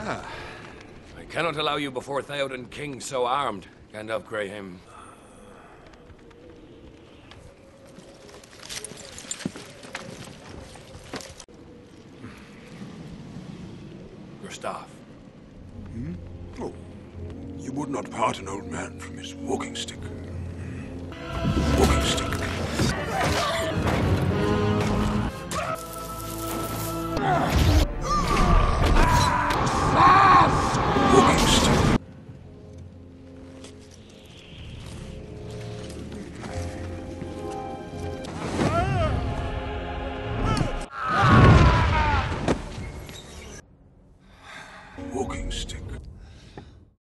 I cannot allow you before Theoden King so armed, Gandalf Greyhim. Your staff. Oh, you would not part an old man from his walking stick.